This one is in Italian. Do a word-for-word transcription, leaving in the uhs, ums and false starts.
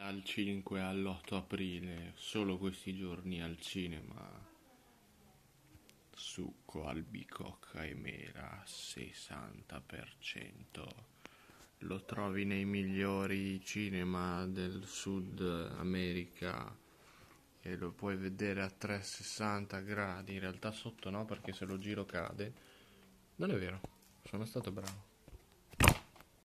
Dal cinque all'otto aprile, solo questi giorni al cinema, succo albicocca e mela sessanta per cento. Lo trovi nei migliori cinema del Sud America e lo puoi vedere a trecentosessanta gradi. In realtà sotto no, perché se lo giro cade. Non è vero, sono stato bravo.